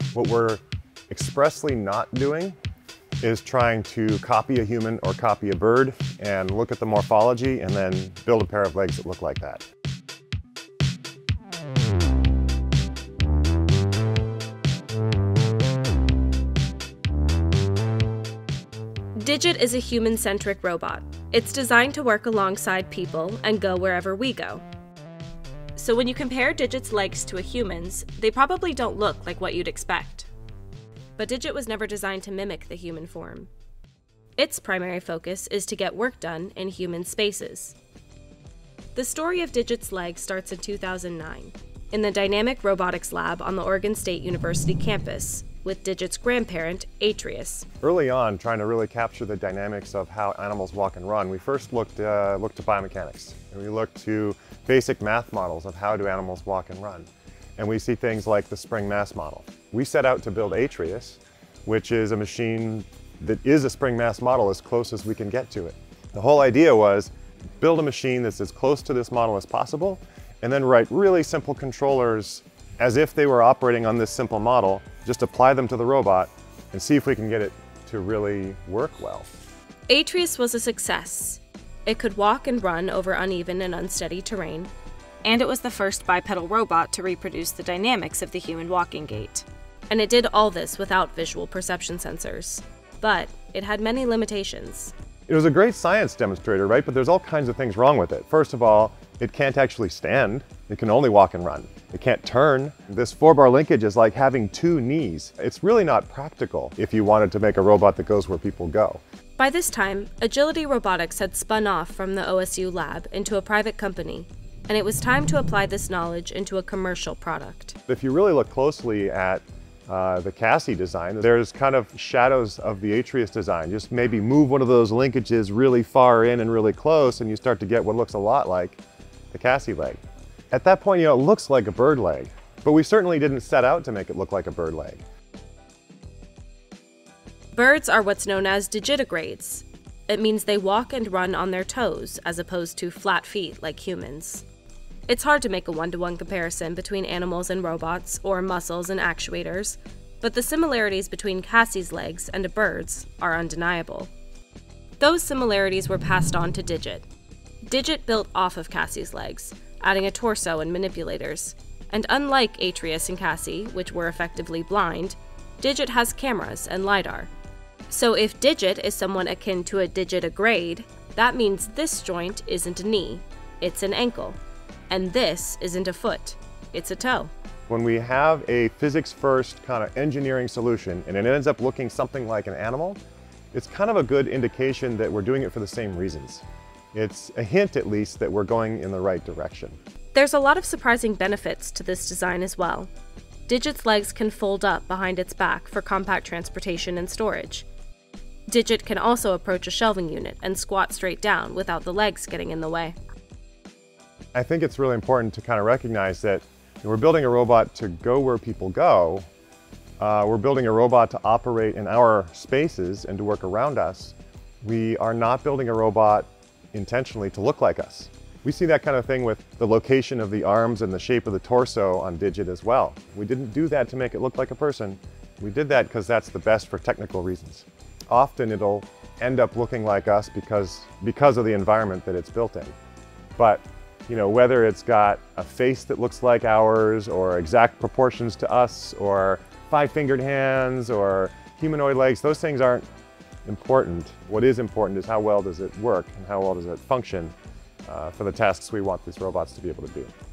What we're expressly not doing is trying to copy a human or copy a bird and look at the morphology and then build a pair of legs that look like that. Digit is a human-centric robot. It's designed to work alongside people and go wherever we go. So when you compare Digit's legs to a human's, they probably don't look like what you'd expect. But Digit was never designed to mimic the human form. Its primary focus is to get work done in human spaces. The story of Digit's legs starts in 2009, in the Dynamic Robotics Lab on the Oregon State University campus, with Digit's grandparent, Atreus. Early on, trying to really capture the dynamics of how animals walk and run, we first looked to biomechanics. And we looked to basic math models of how do animals walk and run. And we see things like the spring mass model. We set out to build Atreus, which is a machine that is a spring mass model as close as we can get to it. The whole idea was build a machine that's as close to this model as possible, and then write really simple controllers as if they were operating on this simple model, just apply them to the robot and see if we can get it to really work well. Atreus was a success. It could walk and run over uneven and unsteady terrain, and it was the first bipedal robot to reproduce the dynamics of the human walking gait. And it did all this without visual perception sensors. But it had many limitations. It was a great science demonstrator, right? But there's all kinds of things wrong with it. First of all, it can't actually stand. It can only walk and run. It can't turn. This 4-bar linkage is like having 2 knees. It's really not practical if you wanted to make a robot that goes where people go. By this time, Agility Robotics had spun off from the OSU lab into a private company, and it was time to apply this knowledge into a commercial product. If you really look closely at the Cassie design, there's kind of shadows of the Atreus design. Just maybe move one of those linkages really far in and really close, and you start to get what looks a lot like the Cassie leg. At that point, it looks like a bird leg, but we certainly didn't set out to make it look like a bird leg. Birds are what's known as digitigrades. It means they walk and run on their toes, as opposed to flat feet like humans. It's hard to make a one-to-one comparison between animals and robots, or muscles and actuators, but the similarities between Cassie's legs and a bird's are undeniable. Those similarities were passed on to Digit. Digit built off of Cassie's legs, adding a torso and manipulators. And unlike Atreus and Cassie, which were effectively blind, Digit has cameras and LiDAR. So if Digit is someone akin to a digitigrade, that means this joint isn't a knee, it's an ankle. And this isn't a foot, it's a toe. When we have a physics-first kind of engineering solution and it ends up looking something like an animal, it's kind of a good indication that we're doing it for the same reasons. It's a hint, at least, that we're going in the right direction. There's a lot of surprising benefits to this design as well. Digit's legs can fold up behind its back for compact transportation and storage. Digit can also approach a shelving unit and squat straight down without the legs getting in the way. I think it's really important to kind of recognize that we're building a robot to go where people go. We're building a robot to operate in our spaces and to work around us. We are not building a robot intentionally to look like us. We see that kind of thing with the location of the arms and the shape of the torso on Digit as well. We didn't do that to make it look like a person. We did that because that's the best for technical reasons. Often it'll end up looking like us because of the environment that it's built in. But whether it's got a face that looks like ours, or exact proportions to us, or 5-fingered hands, or humanoid legs, those things aren't important. What is important is how well does it work and how well does it function for the tasks we want these robots to be able to do.